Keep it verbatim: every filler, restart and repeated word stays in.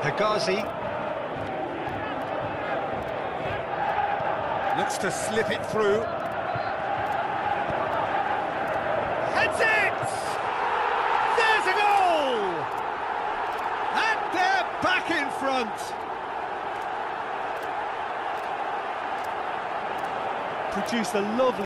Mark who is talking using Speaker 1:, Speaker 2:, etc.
Speaker 1: Hegazi.
Speaker 2: Looks to slip it through.
Speaker 1: Heads it! There's a goal! And they're back in front. Produced a lovely...